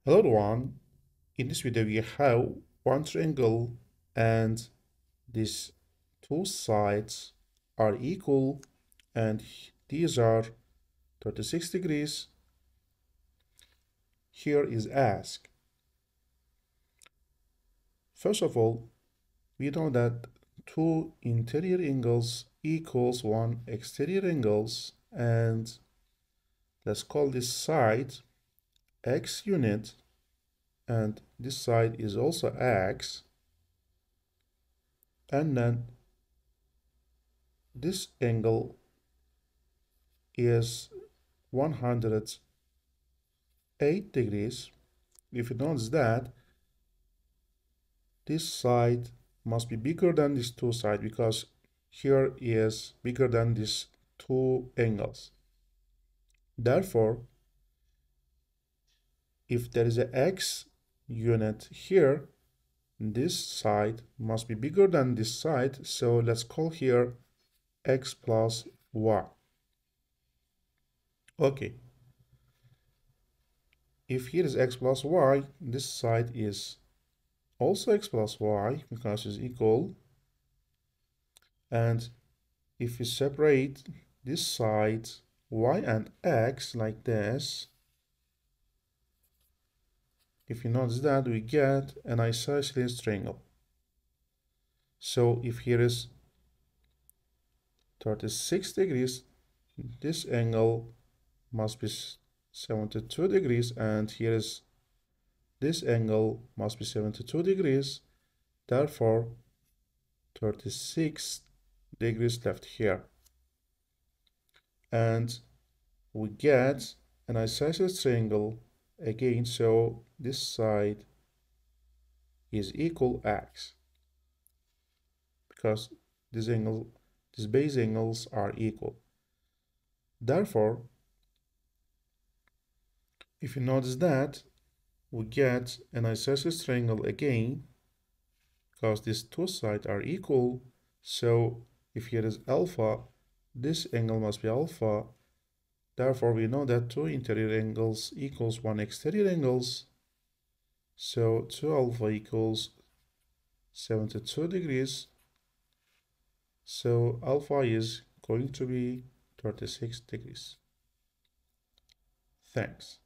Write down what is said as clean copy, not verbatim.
Hello everyone, in this video we have one triangle and these two sides are equal and these are 36 degrees. Here is ask. First of all, we know that two interior angles equals one exterior angles, and let's call this side x unit and this side is also x, and then this angle is 108 degrees. If you notice that this side must be bigger than these two sides because here is bigger than these two angles. Therefore, if there is an x unit here, this side must be bigger than this side, so let's call here x plus y. Okay, if here is x plus y, this side is also x plus y because it's equal, and if we separate this side y and x like this, if you notice that we get an isosceles triangle. So if here is 36 degrees, this angle must be 72 degrees, and here is this angle must be 72 degrees. Therefore 36 degrees left here, and we get an isosceles triangle again, so this side is equal x because these base angles are equal. Therefore, if you notice that we get an isosceles triangle again because these two sides are equal, so if here is alpha, this angle must be alpha. Therefore, we know that two interior angles equals one exterior angles. So 2 alpha equals 72 degrees. So alpha is going to be 36 degrees. Thanks.